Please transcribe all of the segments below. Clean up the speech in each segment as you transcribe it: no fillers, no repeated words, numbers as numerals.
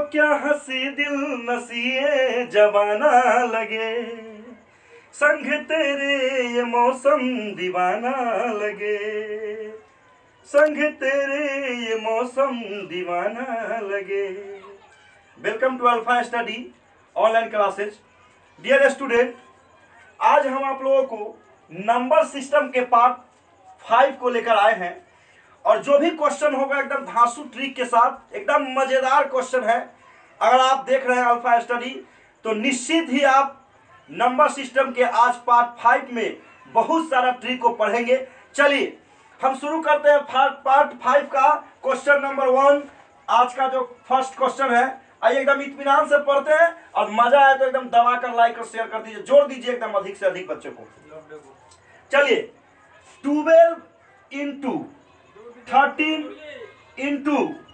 क्या हंसी दिल नसीए जवाना लगे, संग तेरे ये मौसम दीवाना लगे, संग तेरे ये मौसम दीवाना लगे। Welcome to Alpha study online classes. Dear student, आज हम आप लोगों को नंबर सिस्टम के पार्ट 5 को लेकर आए हैं और जो भी क्वेश्चन होगा एकदम धांसू ट्रिक के साथ, एकदम मजेदार क्वेश्चन है। अगर आप देख रहे हैं अल्फा स्टडी तो निश्चित ही आप नंबर सिस्टम के आज पार्ट 5 में बहुत सारा ट्रिक को पढ़ेंगे। चलिए हम शुरू करते हैं पार्ट 5 का क्वेश्चन नंबर 1। आज का जो फर्स्ट क्वेश्चन है, आइए एकदम इत्मीनान से पढ़ते हैं और मजा आए तो एकदम दबाकर लाइक और शेयर कर दीजिए, जोड़ दीजिए एकदम अधिक से अधिक बच्चों को। चलिए 12 into 13 into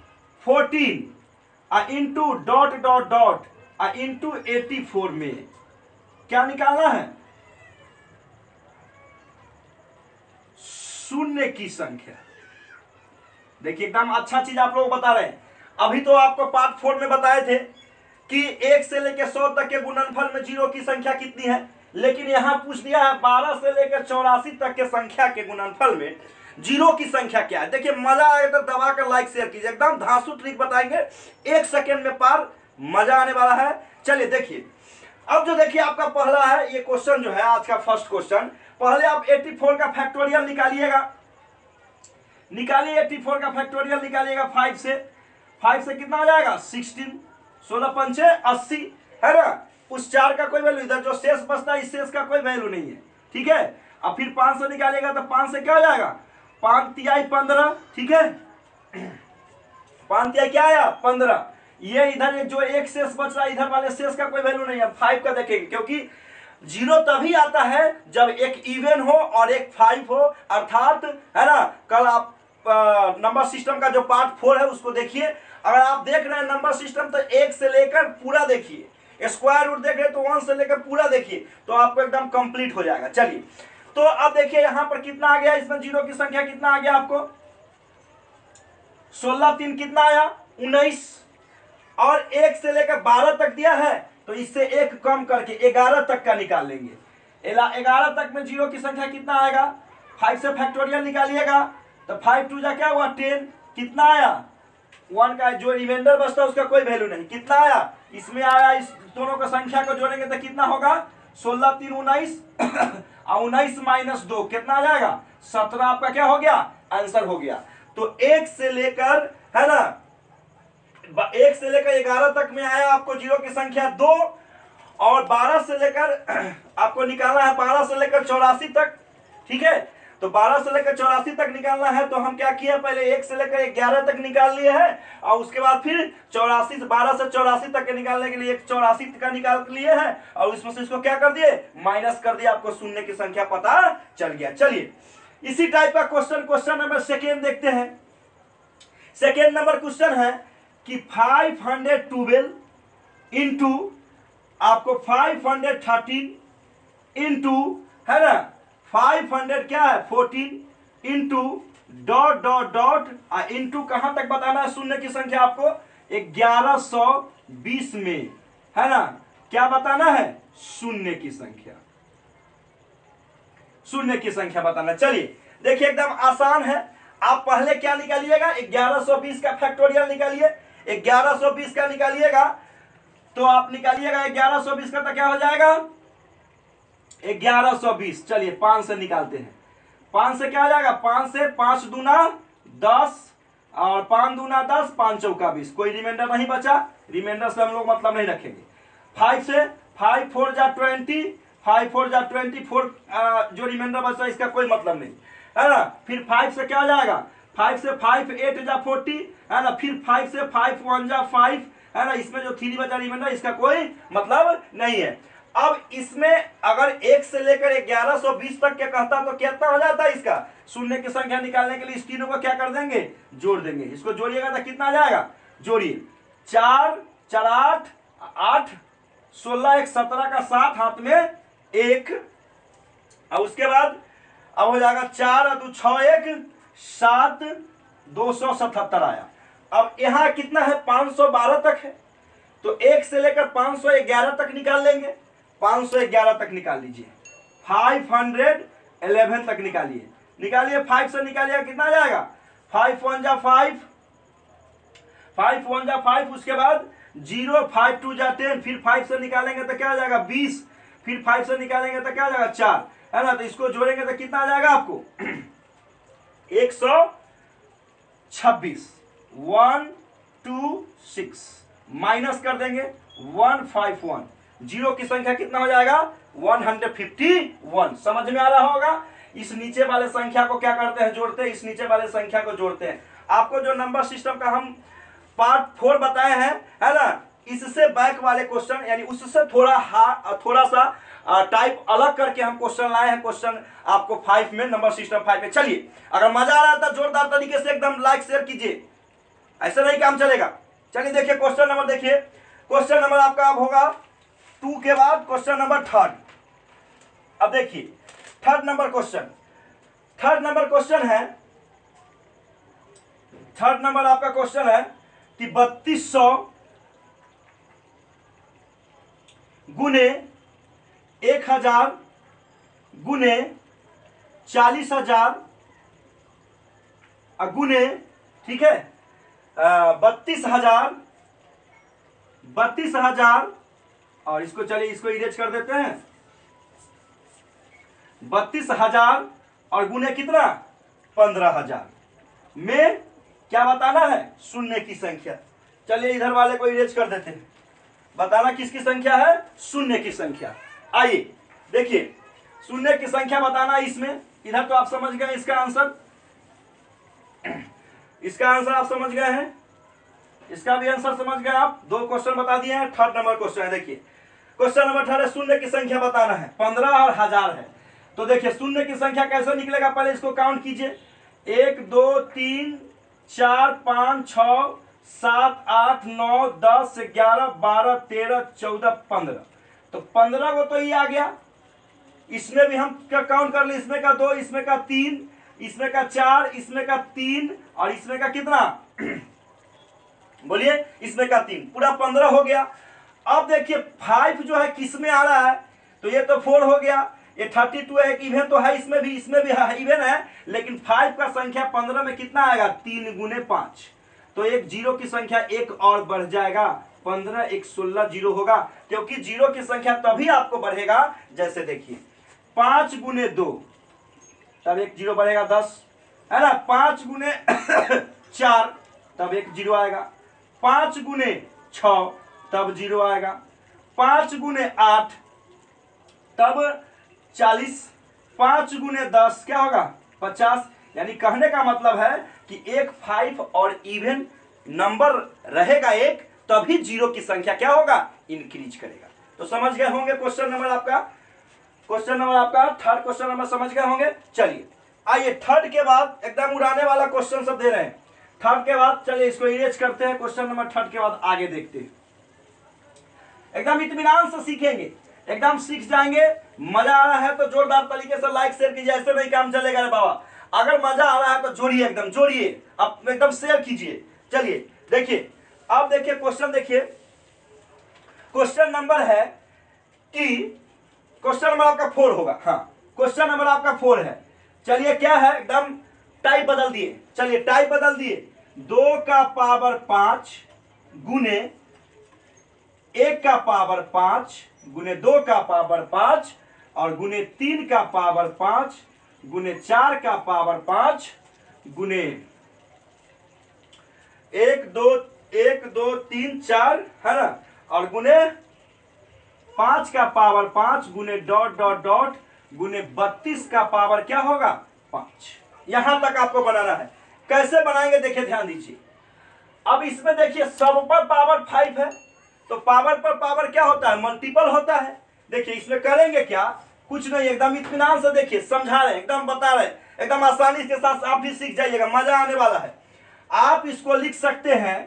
14 into dot dot dot into 84 में क्या निकालना है? शून्य की संख्या। देखिए एकदम अच्छा चीज आप लोग बता रहे हैं। अभी तो आपको पार्ट 4 में बताए थे कि 1 से लेकर 100 तक के गुणनफल में जीरो की संख्या कितनी है, लेकिन यहां पूछ दिया है 12 से लेकर 84 तक के संख्या के गुणनफल में जीरो की संख्या क्या है। देखिए मजा आए तो दबा कर लाइक शेयर कीजिए, एकदम धांसू ट्रिक बताएंगे, 1 सेकेंड में पार, मजा आने वाला है। चलिए देखिए, अब जो देखिए आपका पहला है ये क्वेश्चन जो है आज का फर्स्ट क्वेश्चन। पहले आप 84 का फैक्टोरियल निकालिएगा, निकालिए 84 का फैक्टोरियल निकालिएगा 5 से कितना आ जाएगा? 16, 16 पंचे 80 है ना। उस 4 का कोई वैल्यू, इधर जो शेष बचता है इस शेष का कोई वैल्यू नहीं है, ठीक है। अब फिर 5 से निकालिएगा तो 5 से क्या हो जाएगा? 5 तिहाई 15, ठीक है। 5 तिहाई क्या आया? 15। ये इधर जो एक शेष बच रहा है, इधर वाले शेष का कोई वैल्यू नहीं है। 5 का देखेंगे, क्योंकि जीरो तभी आता है जब एक इवन हो और एक 5 हो, अर्थात है ना। कल आप नंबर सिस्टम का जो पार्ट 4 है उसको देखिए। अगर आप देख रहे हैं नंबर सिस्टम तो 1 से लेकर पूरा देखिए, स्क्वायर रूट देख रहे हैं तो 1 से लेकर पूरा देखिए, तो आपको एकदम कंप्लीट हो जाएगा। चलिए तो अब देखिए यहां पर कितना आ गया, इसमें जीरो की संख्या कितना आ गया आपको? 16 3 कितना आया? 19। और 1 से लेकर 12 तक दिया है तो इससे 1 कम करके 11 तक का निकाल लेंगे। 11 तक में जीरो की संख्या कितना आएगा? 5 से फैक्टोरियल निकालिएगा तो 5 2 जा क्या हुआ? 10। कितना आया? 1 का जो रिमाइंडर बचता है उसका कोई वैल्यू नहीं। कितना आया? इसमें आया, इस दोनों का संख्या को जोड़ेंगे तो कितना होगा? 16 3 19 और 19 माइनस 2 कितना आ जाएगा? 17 आपका क्या हो गया? आंसर हो गया। तो 1 से लेकर है ना 1 से लेकर 11 तक में आया आपको जीरो की संख्या 2, और 12 से लेकर आपको निकालना है 12 से लेकर 84 तक, ठीक है। तो 12 से लेकर 84 तक निकालना है तो हम क्या किए, पहले 1 से लेकर 11 तक निकाल लिए हैं और उसके बाद फिर 84 से 12 से 84 तक के निकालने के लिए 84 का निकाल लिए हैं और उसमें से इसको क्या कर दिए? माइनस कर दिया, आपको शून्य की संख्या पता चल गया। चलिए इसी टाइप का क्वेश्चन नंबर सेकेंड देखते हैं। सेकेंड नंबर क्वेश्चन है कि 512 इंटू आपको 513 इंटू है ना 500 क्या है? 14 into dot dot dot into कहां तक बताना है शून्य की संख्या आपको? 1120 में है ना। क्या बताना है? शून्य की संख्या, शून्य की संख्या बताना। चलिए देखिए एकदम आसान है। आप पहले क्या निकालिएगा? 1120 का फैक्टोरियल निकालिए। 1120 का निकालिएगा तो आप निकालिएगा 1120 का तो क्या हो जाएगा? 1120। चलिए 5 से निकालते हैं। 5 से क्या हो जाएगा? 5 से 5 दूना 10 और 5 दूना 10, 5 चौका 20। कोई रिमाइंडर नहीं बचा, रिमाइंडर से हम लोग मतलब नहीं रखेंगे। 5 से 5 4 जा 20, 5 4 जा 24, जो रिमाइंडर बचा इसका कोई मतलब नहीं है ना। फिर 5 से क्या हो जाएगा? 5 से 5 8 जा 40 है ना। फिर 5 से 5 1 जा 5 है ना। इसमें जो 3 बचा रिमाइंडर इसका कोई मतलब नहीं है। अब इसमें अगर 1 से लेकर 1120 तक के कहता तो कितना हो जाता है इसका? शून्य की संख्या निकालने के लिए इस तीनों को क्या कर देंगे? जोड़ देंगे। इसको जोड़िएगा तो कितना आ जाएगा? जोड़िए 4 4 8 8 16 1 17 का 7 हाथ में 1 और उसके बाद अब हो जाएगा 4 और 2 6 1 7 277 आया। अब यहां कितना है? 512 तक है। तो 1 से लेकर 511 तक निकाल लेंगे। 511 तक निकाल लीजिए। 511 तक निकालिए। निकालिए 5 से निकालिए कितना आ जाएगा? 5 1 जा 5, 5 1 जा 5, उसके बाद 0 5 2 जा 10, फिर 5 से निकालेंगे तो क्या आ जाएगा? 20, फिर 5 से निकालेंगे तो क्या आ जाएगा? 4, है ना। तो इसको जोड़ेंगे तो कितना आ जाएगा आपको? 126। 126 माइनस कर देंगे 151। जीरो की संख्या कितना हो जाएगा? 151। समझ में आ रहा होगा। इस नीचे वाले संख्या को क्या करते हैं? जोड़ते हैं। इस नीचे वाले संख्या को जोड़ते हैं। आपको जो नंबर सिस्टम का हम पार्ट 4 बताए हैं, है ना, इससे बैक वाले क्वेश्चन यानी उससे थोड़ा सा टाइप अलग करके हम क्वेश्चन लाए हैं। क्वेश्चन आपको 5 में, नंबर सिस्टम 5 में। चलिए, अगर मजा आ रहा था जोरदार तरीके से एकदम लाइक शेयर कीजिए, ऐसा नहीं काम चलेगा। चलिए देखिए क्वेश्चन नंबर, देखिए क्वेश्चन नंबर आपका अब होगा 2 के बाद क्वेश्चन नंबर 3। अब देखिए थर्ड नंबर क्वेश्चन है, थर्ड नंबर आपका क्वेश्चन है कि 3200 गुने 1000 गुने 40,000 गुने, ठीक है, 32,000 और इसको चलिए इसको इरेज कर देते हैं। 32,000 और गुने कितना? 15,000 में क्या बताना है? शून्य की संख्या। चलिए इधर वाले को इरेज कर देते हैं। बताना किसकी संख्या है? शून्य की संख्या। आइए देखिए, शून्य की संख्या बताना इसमें। इधर तो आप समझ गए इसका आंसर, इसका आंसर आप समझ गए हैं, इसका भी आंसर समझ गए आप। 2 क्वेश्चन बता दिए हैं। थर्ड नंबर क्वेश्चन है, देखिए क्वेश्चन नंबर 3 है, शून्य की संख्या बताना है। 15 और 1000 है। तो देखिए शून्य की संख्या कैसे निकलेगा, पहले इसको काउंट कीजिए। 1 2 3 4 5 6 7 8 9 10 11 12 13 14 15। तो 15 को तो ये आ गया। इसमें भी हम क्या काउंट कर ले? इसमें का 2, इसमें का 3, इसमें का 4, इसमें का 3 और इसमें का कितना? बोलिए, इसमें का 3, पूरा 15 हो गया। अब देखिए 5 जो है किस में आ रहा है? तो ये तो 4 हो गया। ये 32 है, एक इवन तो है, इसमें भी है, इवन है। लेकिन 5 का संख्या 15 में कितना आएगा? 3 गुने 5। तो एक जीरो की संख्या एक और बढ़ जाएगा। 15 1 16 जीरो होगा, क्योंकि जीरो की संख्या तभी आपको बढ़ेगा जैसे देखिए 5 गुने 2, तब एक जीरो बढ़ेगा 10, है ना। 5 गुने 4, तब एक जीरो आएगा। 5 गुने 6, तब जीरो आएगा। 5 गुने 8, तब 40। 5 गुने 10 क्या होगा? 50। यानी कहने का मतलब है कि एक 5 और इवन नंबर रहेगा एक, तभी जीरो की संख्या क्या होगा? इंक्रीज करेगा। तो समझ गए होंगे क्वेश्चन नंबर आपका, थर्ड क्वेश्चन नंबर समझ गए होंगे। चलिए आइए थर्ड के बाद एकदम उड़ाने वाला क्वेश्चन सब दे रहे हैं। थर्ड के बाद चलिए इसको इरेज करते हैं। क्वेश्चन नंबर थर्ड के बाद आगे देखते हैं। एकदम इत्मीनान से सीखेंगे, एकदम सीख जाएंगे। मजा आ रहा है तो जोरदार तरीके से लाइक शेयर कीजिए, ऐसे नहीं काम चलेगा रे बाबा। अगर मजा आ रहा है तो जोड़िए, एकदम जोड़िए, अब एकदम शेयर कीजिए। चलिए देखिए, अब देखिए क्वेश्चन, देखिए क्वेश्चन नंबर है कि क्वेश्चन नंबर आपका 4 होगा। हाँ, क्वेश्चन नंबर आपका 4 है। चलिए क्या है, एकदम टाइप बदल दिए। चलिए टाइप बदल दिए। 2 का पावर 5 गुने 1 का पावर 5 गुने 2 का पावर 5 और गुने 3 का पावर 5 गुने 4 का पावर 5 गुने 1 2 3 4, है ना, और गुने 5 का पावर 5 गुने डॉट डॉट डॉट गुने 32 का पावर क्या होगा? 5। यहां तक आपको बनाना है। कैसे बनाएंगे देखिए, ध्यान दीजिए। अब इसमें देखिए सब पर पावर 5 है, तो पावर पर पावर क्या होता है? मल्टीपल होता है। देखिए इसमें करेंगे क्या, कुछ नहीं, एकदम इत्मीनान से देखिए, समझा रहे हैं, एकदम बता रहे हैं, एकदम आसानी के साथ आप भी सीख जाइएगा, मजा आने वाला है। आप इसको लिख सकते हैं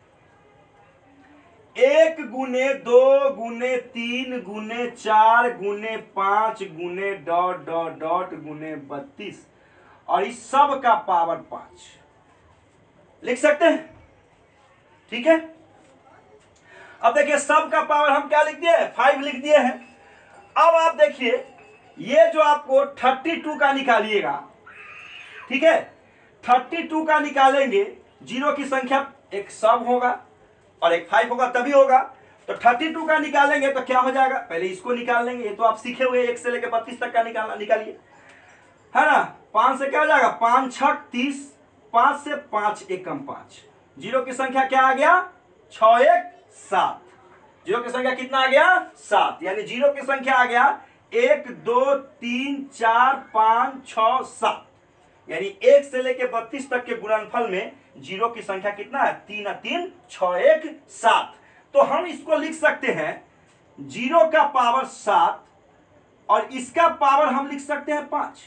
1 गुने 2 गुने 3 गुने 4 गुने 5 गुने डॉट डॉट डॉट गुने 32 और इस सब का पावर 5 लिख सकते हैं। ठीक है, अब देखिए सब का पावर हम क्या लिख दिए हैं, 5 लिख दिए हैं। अब आप देखिए ये जो आपको 32 का निकालिएगा, ठीक है, 32 का निकालेंगे, जीरो की संख्या एक सब होगा और एक 5 होगा तभी होगा। तो 32 का निकालेंगे तो क्या हो जाएगा, पहले इसको निकाल लेंगे, ये तो आप सीखे हुए 1 से लेकर 32 तक का निकालना, निकालिए, है ना। 5 से क्या हो जाएगा, 5 6 30, 5 से 5 एकम 5, जीरो की संख्या क्या आ गया, 6 1 7, जीरो की संख्या कितना आ गया, 7, यानी जीरो की संख्या आ गया 1 2 3 4 5 6 7, यानी 1 से लेकर 32 तक के गुणनफल में जीरो की संख्या कितना है, 3 3 6 1 7। तो हम इसको लिख सकते हैं जीरो का पावर 7 और इसका पावर हम लिख सकते हैं 5।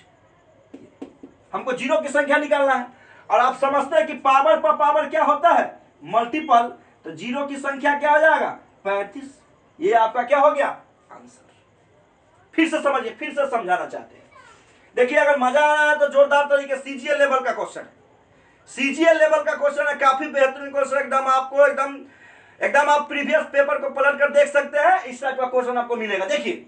हमको जीरो की संख्या निकालना है और आप समझते हैं कि पावर पर पावर क्या होता है, मल्टीपल। तो जीरो की संख्या क्या हो जाएगा, 35। ये आपका क्या हो गया, आंसर। फिर से समझिए, फिर से समझाना चाहते हैं। देखिए अगर मजा आ रहा है तो जोरदार तरीके सीजीएल लेवल का क्वेश्चन है, सीजीएल लेवल का क्वेश्चन है, काफी बेहतरीन क्वेश्चन, एकदम आपको एकदम आप प्रीवियस पेपर को पलट कर देख सकते हैं, इस टाइप का क्वेश्चन आपको मिलेगा। देखिए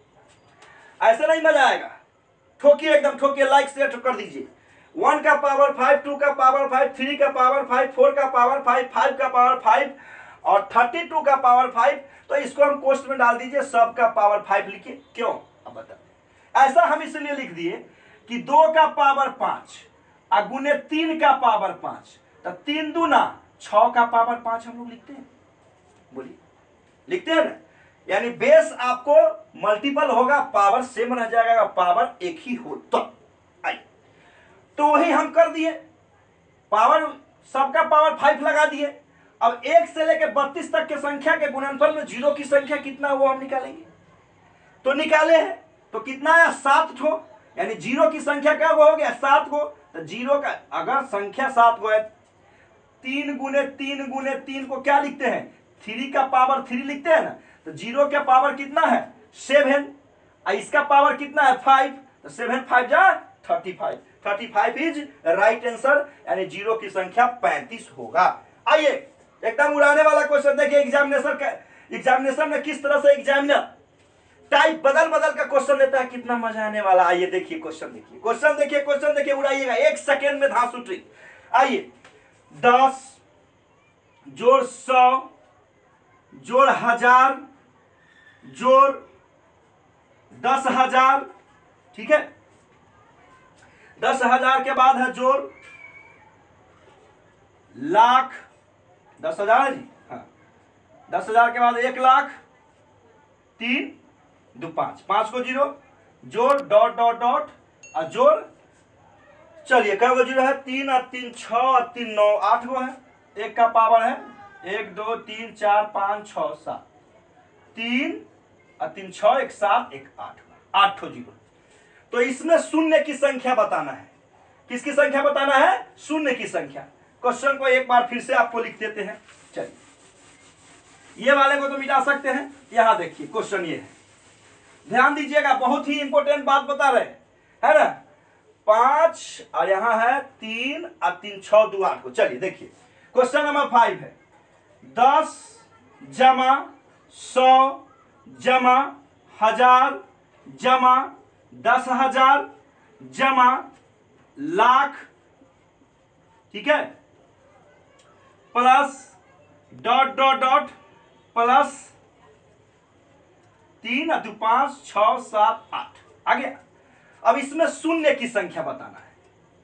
ऐसे नहीं मजा आएगा, ठोकिए, एकदम ठोकिए, लाइक शेयर कर दीजिए। 1 का पावर 5, 2 का पावर 5, 3 का पावर 5, 4 का पावर 5, 5 का पावर 5 और 32 का पावर 5। तो इसको हम कोष्ट में डाल दीजिए, सब का पावर 5 लिखिए। क्यों, अब बता, ऐसा हम इसलिए लिख दिए कि 2 का पावर 5 गुने 3 का पावर 5, तो 3 दूना 6 का पावर 5 हम लोग लिखते हैं, बोलिए लिखते हैं ना। यानी बेस आपको मल्टीपल होगा, पावर सेम रह जाएगा, पावर एक ही हो। तो आइए, तो वही हम कर दिए, पावर सबका पावर 5 लगा दिए। अब 1 से लेकर 32 तक के संख्या के गुणनफल में जीरो की संख्या कितना है वो हम निकालेंगे। तो निकाले हैं तो कितना है, 7 ठो, यानी जीरो की संख्या क्या हो गया, 7 गो। तो जीरो का अगर संख्या 7 गो है, 3 गुने 3 गुने 3 को क्या लिखते हैं, 3 का पावर 3 लिखते हैं ना। तो जीरो का पावर कितना है, 7, और इसका पावर कितना है, 5। तो 7 5 जा 35, 35 इज राइट आंसर, यानी जीरो की संख्या 35 होगा। आइए एकदम उड़ाने वाला क्वेश्चन देखिए, एग्जामिनेशन में किस तरह से एग्जामिनर टाइप बदल बदल का क्वेश्चन देता है, कितना मजा आने वाला। आइए देखिए क्वेश्चन, देखिए क्वेश्चन, देखिए क्वेश्चन, देखिए उड़ाइएगा 1 सेकेंड में धांसू ट्रिक। आइए 10 जोड़ 100 जोड़ 1000 जोड़ 10,000, ठीक है, 10,000 के बाद है जोड़ लाख, 10,000 है जी, हाँ, 10,000 के बाद 1 लाख, 3 2 5, 5 को जीरो, जोड़ डॉट डॉट डॉट और जोड़, चलिए कई गो जीरो है, 3 और 3 6 और 3 9, 8 गो है, 1 का पावर है 1 2 3 4 5 6 7, 3 और 3 6 1 7 1 8, 8 ठो जीरो। तो इसमें शून्य की संख्या बताना है, किसकी संख्या बताना है, शून्य की संख्या। क्वेश्चन को एक बार फिर से आपको लिख देते हैं, चलिए ये वाले को तो मिटा सकते हैं। यहां देखिए क्वेश्चन ये है, ध्यान दीजिएगा, बहुत ही इंपॉर्टेंट बात बता रहे हैं, है ना। 5 और यहां है 3 और 3 6 2 8 को। चलिए देखिए क्वेश्चन नंबर 5 है, 10 जमा 100 जमा 1000 जमा 10,000 जमा लाख, ठीक है, plus dot dot dot plus 3 और 2 5 6 7 8 आ गया। अब इसमें शून्य की संख्या बताना है,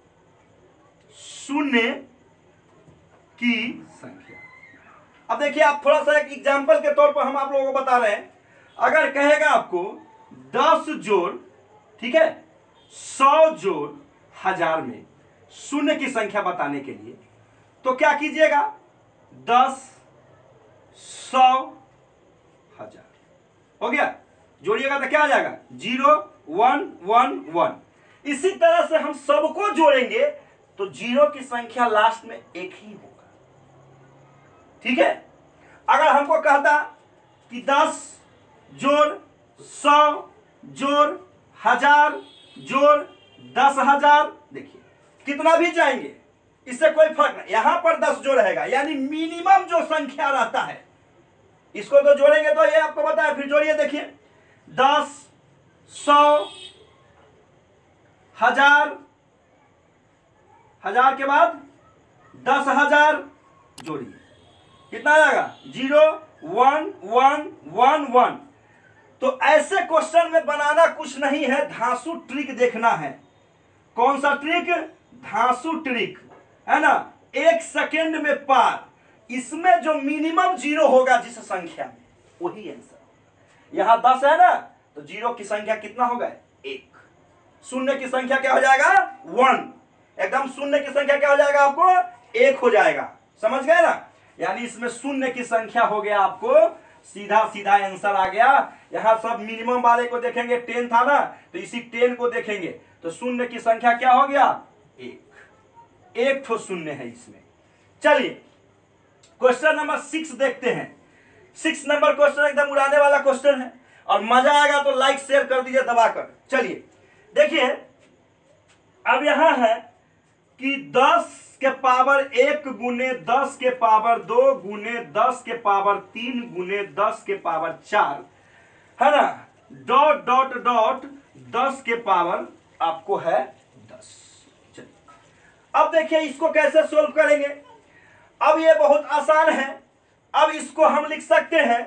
शून्य की संख्या। अब देखिए आप थोड़ा सा एक एग्जांपल के तौर पर हम आप लोगों को बता रहे हैं, अगर कहेगा आपको 10 जोड़, ठीक है, 100 जोड़ 1000 में शून्य की संख्या बताने के लिए, तो क्या कीजिएगा, 10 100 1000 हो गया, जोड़िएगा तो क्या आ जाएगा, 0 1 1 1। इसी तरह से हम सबको जोड़ेंगे तो जीरो की संख्या लास्ट में एक ही होगा, ठीक है। अगर हमको कहता कि 10 जोड़ 100 जोड़ 1000 जोड़ 10,000, देखिए कितना भी जाएंगे इससे कोई फर्क नहीं, यहां पर 10 जो रहेगा, यानी मिनिमम जो संख्या रहता है इसको तो जोड़ेंगे तो ये आपको बताया, फिर जोड़िए देखिए 10, 100, 1000, 1000 के बाद 10,000 जोड़िए, कितना आ जाएगा 0, 1, 1, 1, 1। तो ऐसे क्वेश्चन में बनाना कुछ नहीं है, धांसू ट्रिक देखना है। कौन सा ट्रिक? धांसू ट्रिक, है ना। 1 सेकेंड में पार, इसमें जो मिनिमम 0 होगा जिस संख्या में, वही आंसर। यहां 10 है ना, तो 0 की संख्या कितना होगा? 1। शून्य की संख्या क्या हो जाएगा? 1। एकदम शून्य की संख्या क्या हो जाएगा आपको? 1 हो जाएगा। समझ गए ना? यानी इसमें शून्य की संख्या हो गया आपको, सीधा सीधा आंसर आ गया। यहां सब मिनिमम वाले को देखेंगे, 10 था ना, तो इसी 10 को देखेंगे तो शून्य की संख्या क्या हो गया? 1। एक ठो शून्य है इसमें। चलिए क्वेश्चन नंबर 6 देखते हैं। 6 नंबर क्वेश्चन एकदम उड़ाने वाला क्वेश्चन है, और मजा आएगा तो लाइक शेयर कर दीजिए दबाकर। चलिए देखिए, अब यहां है कि 10 के पावर 1 गुने 10 के पावर 2 गुने 10 के पावर 3 गुने 10 के पावर 4, है ना, डॉट डॉट डॉट 10 के पावर आपको है 10। चलिए अब देखिए इसको कैसे सोल्व करेंगे। अब ये बहुत आसान है। अब इसको हम लिख सकते हैं,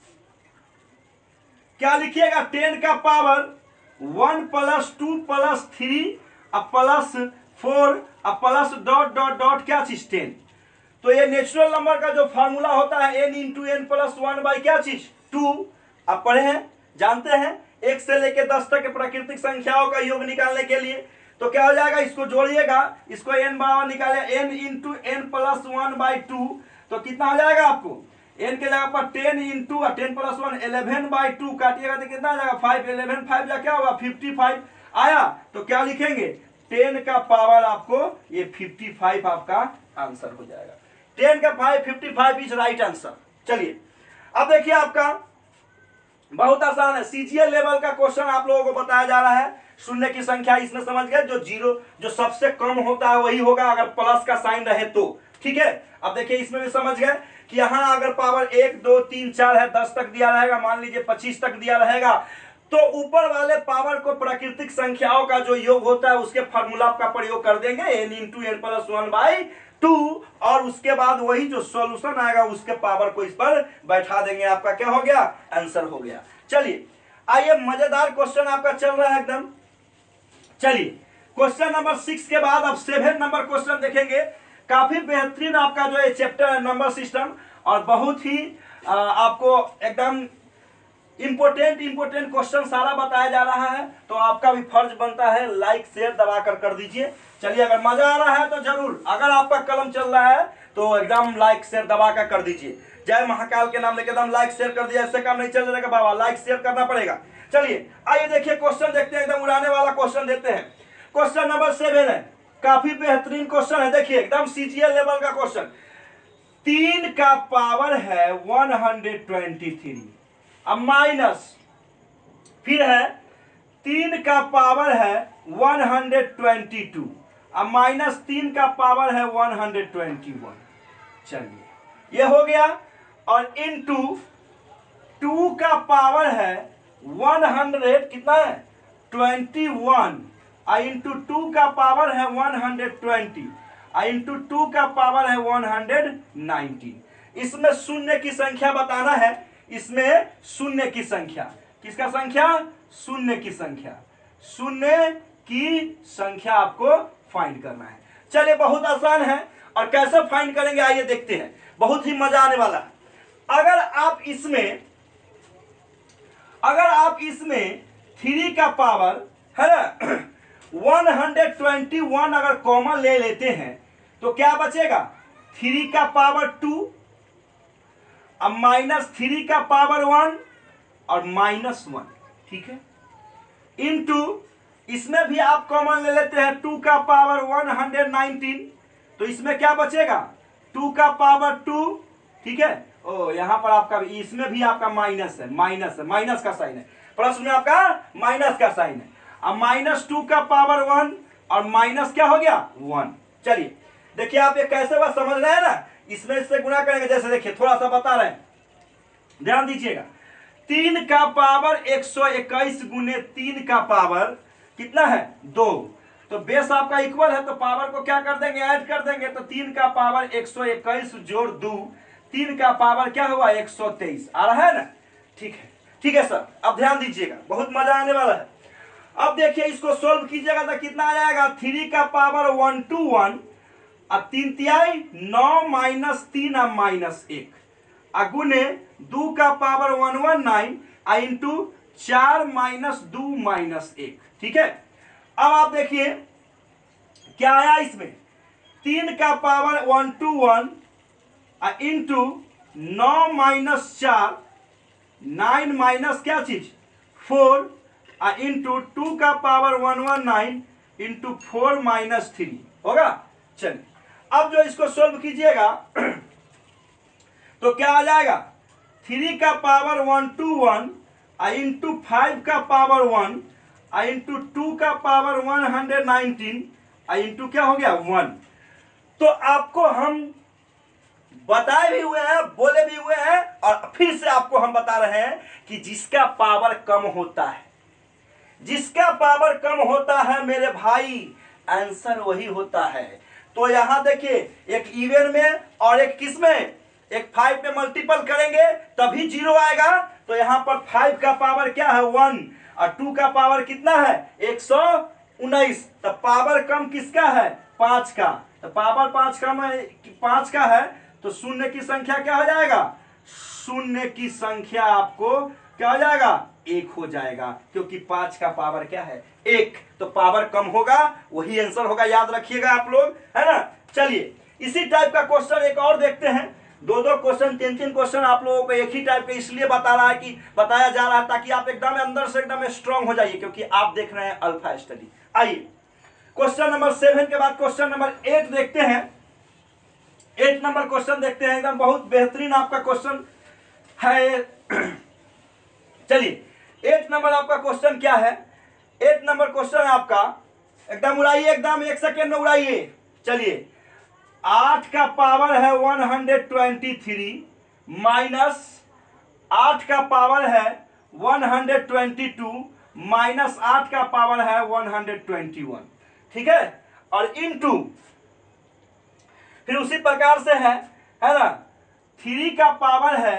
क्या लिखिएगा? 10 का power 1 plus 2 plus 3 plus 4 plus dot dot dot क्या चीज? 10। तो ये नेचुरल नंबर का जो फार्मूला होता है n into N plus 1 by क्या चीज? 2। आप पढ़े हैं, जानते हैं, 1 से लेकर 10 तक के प्राकृतिक संख्याओं का योग निकालने के लिए तो क्या हो जाएगा? इसको जोड़िएगा, इसको n बराबर निकाले n into N plus 1 by 2, तो कितना हो जाएगा आपको? n के जगह पर 10 इंटू 10 प्लस 1 11 बाई 2 काटिएगा तो कितना आ जाएगा? 5। 11 5 जा क्या होगा? 55 आया। तो क्या लिखेंगे? 10 का पावर आपको ये 55 आपका आंसर हो जाएगा। 10 का 55 इज राइट आंसर। चलिए अब देखिए, आपका बहुत आसान है, सीजीएल लेवल का क्वेश्चन आप लोगों को बताया जा रहा है। शून्य की संख्या इसमें समझ गए, जो 0 जो सबसे कम होता है वही होगा अगर प्लस का साइन रहे तो, ठीक है। अब देखिए इसमें भी समझ गए कि यहां अगर पावर 1 2 3 4 है, 10 तक दिया रहेगा, मान लीजिए 25 तक दिया रहेगा, तो ऊपर वाले पावर को प्राकृतिक संख्याओं का जो योग होता है उसके फार्मूला का प्रयोग कर देंगे, n into N plus 1 by 2, और उसके बाद वही जो सॉल्यूशन आएगा उसके पावर को इस पर बैठा देंगे। आपका क्या हो गया? आंसर हो गया। चलिए आइए, मजेदार क्वेश्चन आपका चल रहा है एकदम। चलिए क्वेश्चन नंबर 6 के बाद अब 7 नंबर क्वेश्चन देखेंगे। काफी बेहतरीन आपका जो है चैप्टर है नंबर सिस्टम, और बहुत ही आपको एकदम इंपोर्टेंट क्वेश्चन सारा बताया जा रहा है। तो आपका भी फर्ज बनता है लाइक शेयर दबाकर कर दीजिए। चलिए अगर मजा आ रहा है तो जरूर, अगर आपका कलम चल रहा है तो एकदम लाइक शेयर दबाकर कर दीजिए। जय महाकाल के नाम लेकर एकदम लाइक शेयर कर दिया, इससे काम नहीं चल जाएगा बाबा, लाइक शेयर करना पड़ेगा। चलिए आइए देखिए क्वेश्चन देखते हैं, एकदम उड़ाने वाला क्वेश्चन देते हैं। क्वेश्चन नंबर 7 है, काफी बेहतरीन क्वेश्चन है। देखिए एकदम सीजीएल लेवल का क्वेश्चन। 3 का पावर है 123, अब माइनस, फिर है 3 का पावर है 122, अब माइनस 3 का पावर है 121। चलिए ये हो गया, और इनटू 2 का पावर है 100 कितना है? 21, इंटू 2 का पावर है 120, इंटू 2 का पावर है 119। इसमें शून्य की संख्या बताना है। इसमें शून्य की संख्या, किसका संख्या? शून्य की संख्या, शून्य की संख्या आपको फाइंड करना है। चलिए बहुत आसान है, और कैसे फाइंड करेंगे आइए देखते हैं, बहुत ही मजा आने वाला है। अगर आप इसमें 3 का पावर है ना 121 अगर कॉमन ले लेते हैं तो क्या बचेगा? 3 का पावर 2, अब माइनस 3 का पावर 1 और माइनस 1, ठीक है, इनटू इसमें भी आप कॉमन ले लेते हैं 2 का पावर 119, तो इसमें क्या बचेगा? 2 का पावर 2, ठीक है। ओ यहां पर आपका इसमें भी आपका माइनस है, माइनस का साइन है, प्लस में आपका माइनस का साइन है। अब माइनस 2 का पावर 1 और माइनस क्या हो गया? 1। चलिए देखिए आप ये कैसे बात समझ रहे हैं ना, इसमें इससे गुणा करेंगे। जैसे देखिए थोड़ा सा बता रहे हैं, ध्यान दीजिएगा, 3 का पावर 121 गुने 3 का पावर कितना है 2। तो बेस आपका इक्वल है तो पावर को क्या कर देंगे, ऐड कर देंगे। तो 3 का पावर 121 जोड़ 2, 3 का पावर क्या हुआ 123। आ रहा है ना, ठीक है सर। अब ध्यान दीजिएगा, बहुत मजा आने वाला है। अब देखिए इसको सोल्व कीजिएगा तो कितना आ जाएगा, 3 का पावर 121 अब 3 तिहाई 9 माइनस 3 अब माइनस 1 अगुने 2 का पावर 119 इंटू 4 माइनस 2 माइनस 1। ठीक है, अब आप देखिए क्या आया इसमें, 3 का पावर 121 इंटू 9 माइनस 4 9 माइनस क्या चीज 4 इंटू 2 का पावर 119 इंटू 4 माइनस 3 होगा। चलिए अब जो इसको सोल्व कीजिएगा तो क्या आ जाएगा, 3 का पावर 121 इंटू 5 का पावर 1 इंटू 2 का पावर 119 इंटू क्या हो गया 1। तो आपको हम बताए भी हुए हैं, बोले भी हुए हैं, और फिर से आपको हम बता रहे हैं कि जिसका पावर कम होता है, जिसका पावर कम होता है मेरे भाई, आंसर वही होता है। तो यहां देखिए एक इवन में और एक किस में, एक 5 पे मल्टीपल करेंगे तभी 0 आएगा। तो यहां पर 5 का पावर क्या है 1 और 2 का पावर कितना है 119। तो पावर कम किसका है 5 का। तो पावर 5 कम है 5 का है तो शून्य की संख्या क्या हो जाएगा, शून्य की संख्या आपको क्या हो जाएगा 1 हो जाएगा, क्योंकि 5 का पावर क्या है 1। तो पावर कम होगा वही आंसर होगा, याद रखिएगा आप लोग, है ना। चलिए इसी टाइप का क्वेश्चन एक और देखते हैं। 2-2 क्वेश्चन 3-3 क्वेश्चन आप लोगों को एक ही टाइप के इसलिए बताया जा रहा है ताकि आप एकदम अंदर से एकदम स्ट्रांग हो जाइए, क्योंकि आप देख रहे हैं अल्फा स्टडी। आइए क्वेश्चन नंबर 7 के बाद क्वेश्चन नंबर 8 देखते हैं। 8 नंबर क्वेश्चन देखते हैं, एकदम बहुत बेहतरीन आपका क्वेश्चन है। चलिए 8 नंबर आपका क्वेश्चन क्या है, 8 नंबर क्वेश्चन आपका एकदम उड़ाइए, एकदम 1 सेकेंड में उड़ाइए। चलिए 8 का पावर है 123 माइनस 8 का पावर है 122 माइनस 8 का पावर है 121। ठीक है, और इनटू फिर उसी प्रकार से है ना, 3 का पावर है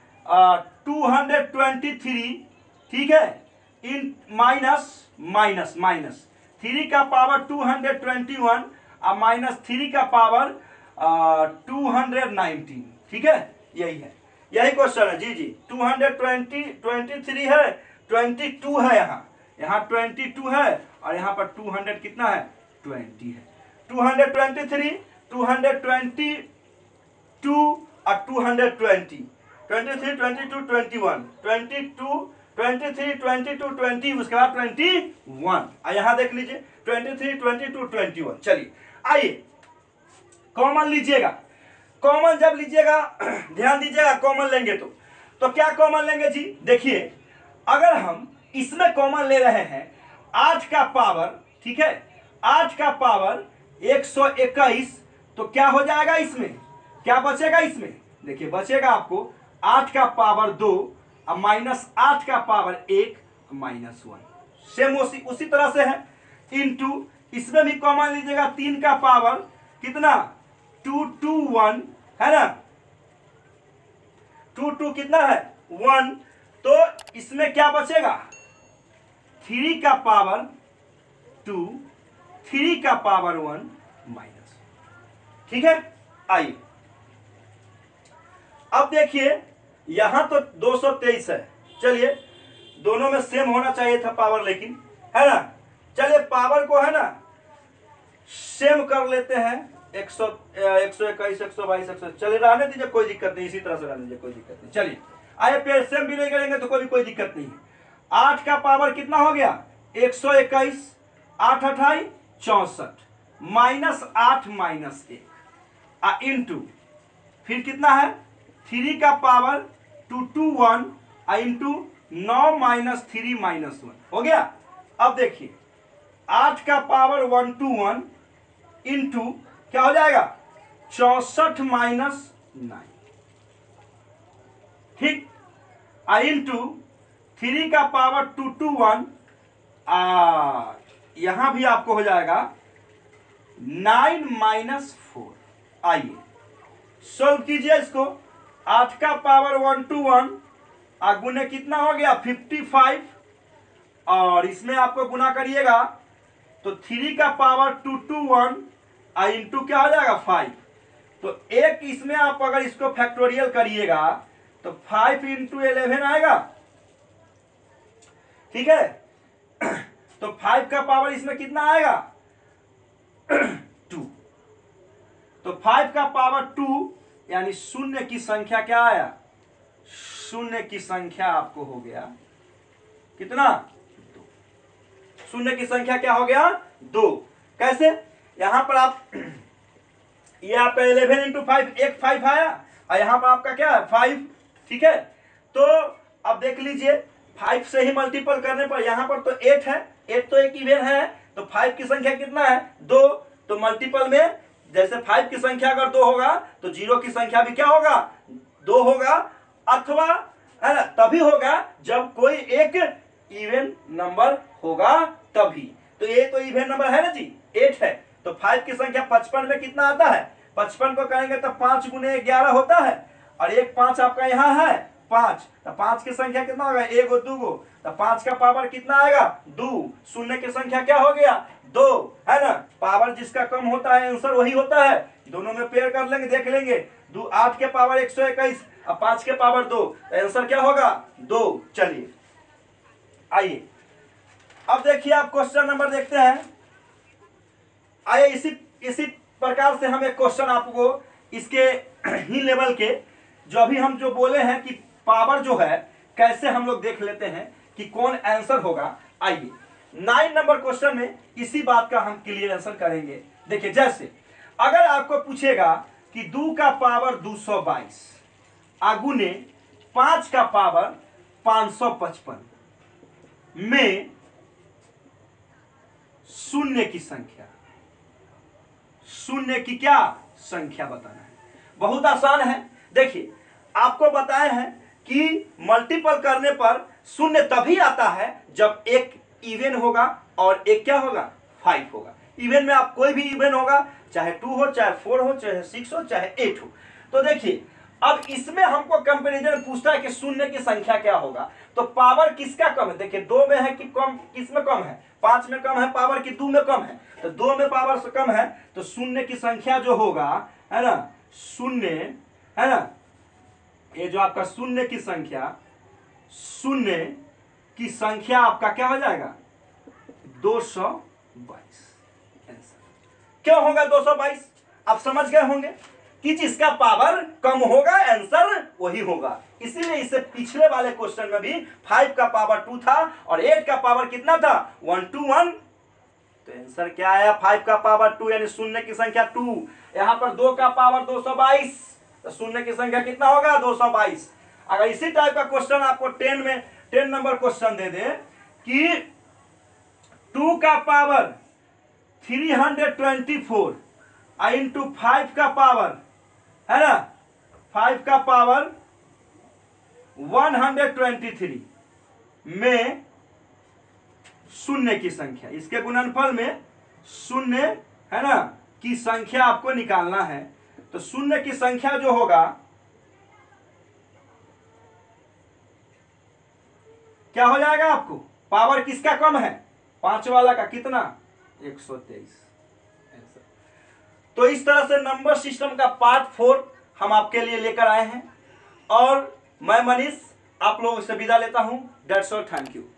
223। ठीक है, इन माइनस 3 का पावर 221 और माइनस 3 का पावर 219। ठीक है, यही क्वेश्चन है जी 223 है, 22 है, यहाँ 22 है और यहाँ पर 200 कितना है 20 है। 223 222 और 220 23 22 21 22 23 22 20 उसके बाद 21। यहां देख लीजिए 23 22 21। चलिए आइए कॉमन लीजिएगा। कॉमन जब लीजिएगा ध्यान दीजिएगा, कॉमन लेंगे तो क्या कॉमन लेंगे जी, देखिए अगर हम इसमें कॉमन ले रहे हैं 8 का पावर, ठीक है 8 का पावर 121, तो क्या हो जाएगा इसमें, क्या बचेगा इसमें, देखिए बचेगा आपको 8 का पावर 2 और माइनस 8 का पावर 1 माइनस 1। सेम उसी तरह से है, इनटू इसमें भी कॉमन लीजिएगा 3 का पावर कितना 221 है ना, 2 कितना है 1। तो इसमें क्या बचेगा 3 का पावर 2 3 का पावर 1 माइनस। ठीक है, आइए अब देखिए यहां तो 223 है, चलिए दोनों में सेम होना चाहिए था पावर, लेकिन है ना। चलिए पावर को है ना सेम कर लेते हैं 121 122 100, चलिए रहने दीजिए कोई दिक्कत नहीं, इसी तरह से रहने दीजिए कोई दिक्कत नहीं। चलिए आइए फिर सेम भी नहीं करेंगे तो कोई दिक्कत नहीं है। 8 का पावर कितना हो गया 121 8 28 64 माइनस 8 माइनस 1 इंटू फिर कितना है 3 का पावर 221 इंटू 9 माइनस 3 माइनस 1 हो गया। अब देखिए 8 का पावर 121 इंटू क्या हो जाएगा 64 माइनस 9। ठीक, आई इंटू 3 का पावर 221 यहां भी आपको हो जाएगा 9 - 4। आइए सोल्व कीजिए इसको। 8 का पावर 121 गुने कितना हो गया 55, और इसमें आपको गुना करिएगा तो 3 का पावर 221 इंटू क्या हो जाएगा 5। तो एक इसमें आप अगर इसको फैक्टोरियल करिएगा तो 5 इंटू 11 आएगा, ठीक है। तो 5 का पावर इसमें कितना आएगा 2। तो 5 का पावर 2 यानी शून्य की संख्या क्या आया, शून्य की संख्या आपको हो गया कितना 2। शून्य की संख्या क्या हो गया 2। कैसे, यहां पर आप ये आपका 11 इंटू 5 एक 5 आया, और यहां पर आपका क्या है 5, ठीक है। तो अब देख लीजिए 5 से ही मल्टीपल करने पर यहां पर तो 8 है, 8 तो एक इवन है, तो 5 की संख्या कितना है 2। तो मल्टीपल में जैसे 5 की संख्या अगर 2 होगा तो 0 की संख्या भी क्या होगा 2 होगा, अथवा है ना तभी होगा जब कोई एक इवन नंबर होगा तभी। तो ये तो इवन नंबर है ना जी 8 है, तो 5 की संख्या 55 में कितना आता है, 55 को करेंगे तो 5 गुने 11 होता है, और एक 5 आपका यहाँ है 5, तो 5 की संख्या कितना होगा 1 और 2 को, तो 5 का पावर कितना आएगा 2। शून्य की संख्या क्या हो गया 2, है ना। पावर जिसका कम होता है आंसर वही होता है, दोनों में पेयर कर लेंगे देख लेंगे। 8 के पावर 121 और 5 के पावर 2, तो आंसर क्या होगा 2। चलिए आइए अब देखिए आप क्वेश्चन नंबर देखते हैं। आइए इसी प्रकार से हम एक क्वेश्चन आपको इसके ही लेवल के जो अभी हम जो बोले हैं कि पावर जो है कैसे हम लोग देख लेते हैं कि कौन आंसर होगा। आइए 9 नंबर क्वेश्चन में इसी बात का हम क्लियर आंसर करेंगे। देखिए जैसे अगर आपको पूछेगा कि 2 का पावर 222 गुने 5 का पावर 555 में शून्य की संख्या, शून्य की क्या संख्या बताना है। बहुत आसान है। देखिए आपको बताए हैं कि मल्टीपल करने पर शून्य तभी आता है जब एक इवन होगा और एक क्या होगा 5 होगा। इवन में आप कोई भी इवन होगा, चाहे 2 हो, चाहे 4 हो, चाहे 6 हो, चाहे 8 हो। तो देखिए अब इसमें हमको कंपैरिजन पूछता है कि शून्य की संख्या क्या होगा, तो पावर किसका कम है। देखिए 2 में है कि कम, किसमें कम है 5 में कम है पावर कि 2 में कम है, तो 2 में पावर से कम है, तो शून्य की संख्या जो होगा है ना, शून्य है ना, ये जो आपका शून्य की संख्या, शून्य की संख्या आपका क्या हो जाएगा 222। क्यों होगा 222, आप समझ गए होंगे कि जिसका पावर कम होगा आंसर वही होगा। इसीलिए इससे पिछले वाले क्वेश्चन में भी 5 का पावर 2 था और 8 का पावर कितना था 121, तो आंसर क्या आया 5 का पावर 2 यानी शून्य की संख्या 2। यहां पर 2 का पावर 222, तो शून्य की संख्या कितना होगा 222। अगर इसी टाइप का क्वेश्चन आपको 10 नंबर क्वेश्चन दे दे कि 2 का पावर 324 इंटू 5 का पावर है ना 5 का पावर 123 में शून्य की संख्या, इसके गुणनफल में शून्य है ना की संख्या आपको निकालना है। तो शून्य की संख्या जो होगा क्या हो जाएगा आपको, पावर किसका कम है 5 वाला का कितना 123। तो इस तरह से नंबर सिस्टम का पार्ट 4 हम आपके लिए लेकर आए हैं, और मैं मनीष आप लोगों से विदा लेता हूं। That's all, thank you.